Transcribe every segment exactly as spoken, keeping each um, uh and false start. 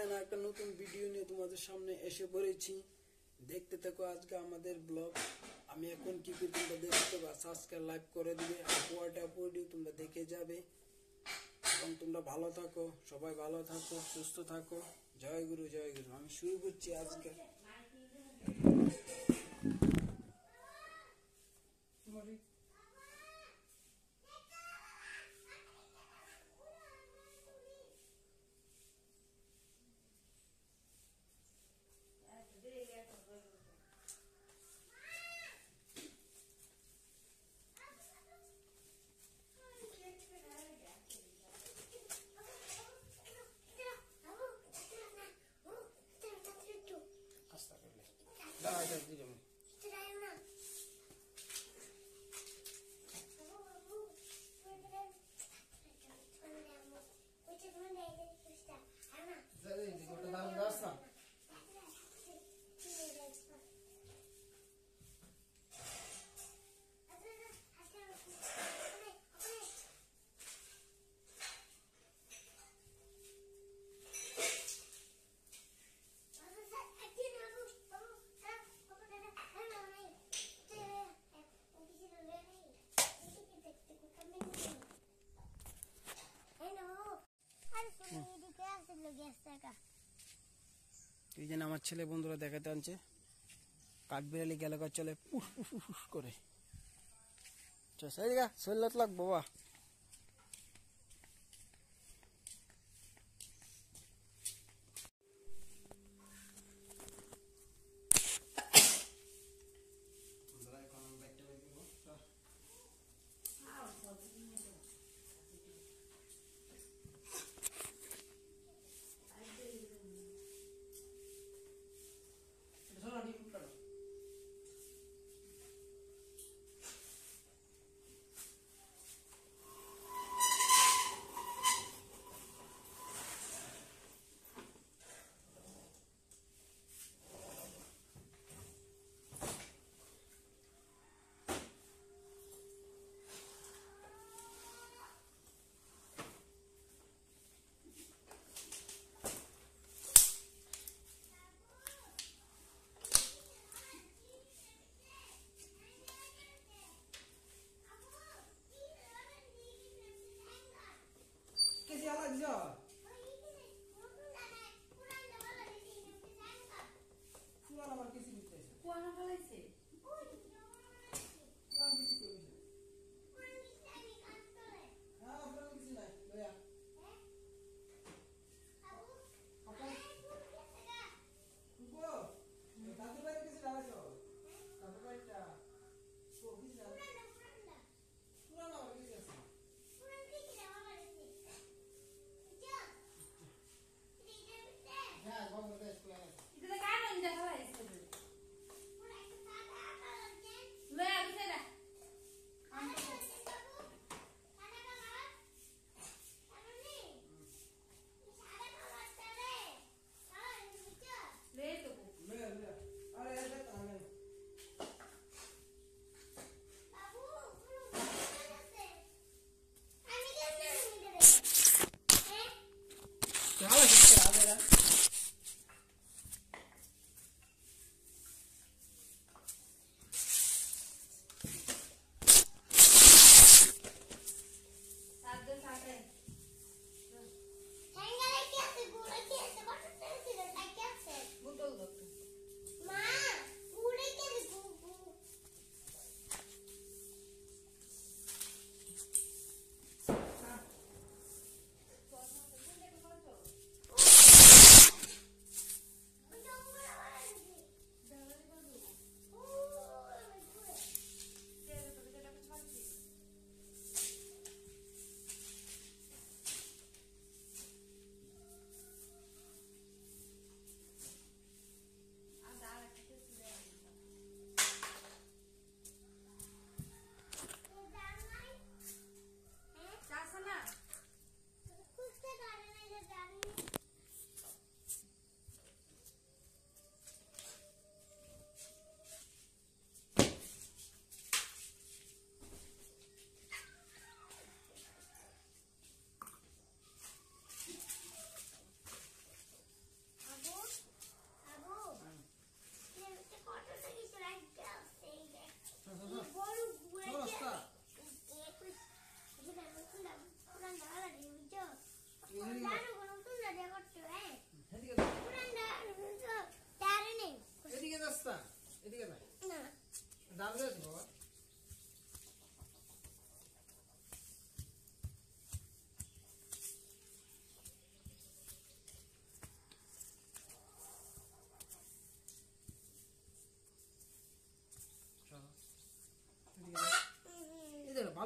দেন একটা নতুন ভিডিও নিয়ে তোমাদের সামনে এসে পড়েছি। দেখতে থাকো আজকে আমাদের ব্লগ। আমি এখন কি করি তোমরা দেখতে পাবে, সাবস্ক্রাইব লাইক করে দিবে, আপওয়ার্ড আপওয়ার্ড তোমরা দেখে যাবে। এবং তোমরা ভালো থাকো, সবাই ভালো থাকো, সুস্থ থাকো। জয় গুরু, জয় গুরু। আমি শুরু করছি আজকে। এই যে আমার ছেলে বন্ধুরা দেখাতে আনছে, কাঠবিড়ালি গেলে চলে পুষ পুষ পুষ করে। শরীর লাগ বাবা।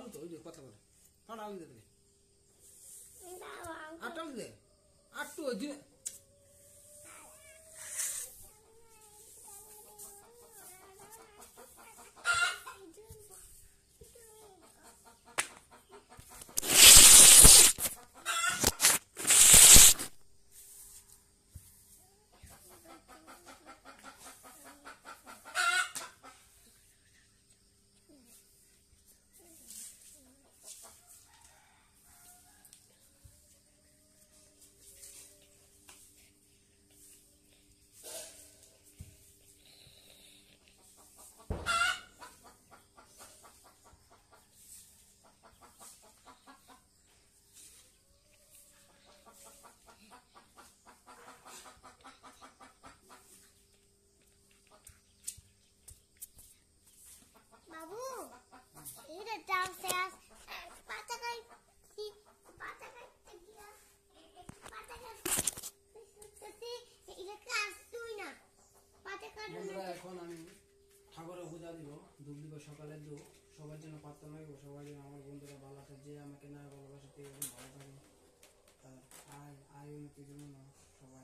তো ওই যে কথা বলে ফাড়া ওই দে আটটা দে আটটু ওই যে downstairs. Patakai, patakai, patakai. Ini kelas tuh na. Patakai. বন্ধুরা এখন আমি ঠাকুরের পূজা দিব ধূপ দিব সকালে দিব সবার জন্য প্রার্থনা করবো সবাই যেন আমার বন্ধুরা ভালো থাকে যে আমাকে না ভালোবাসে তে ভালো থাকে আর আয় আয় উন্নতির জন্য সবাই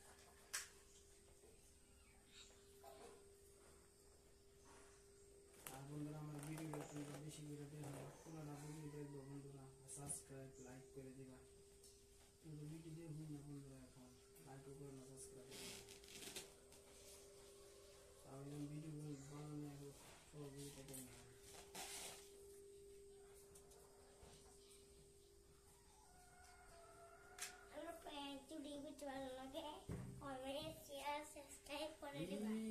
আর বন্ধুরা আমার ভিডিও বেশি করে দেখো পুরোটা ভিডিও দেখবো বন্ধুরা সাবস্ক্রাইব লাইক করে দিবা কিন্তু ভিডিও দেখুন না বন্ধুরা এখন লাইকও করে না সাবস্ক্রাইব তাহলে ভিডিও বানানো সব ভিডিওটা দেন Today we will log in. Comment, share, subscribe,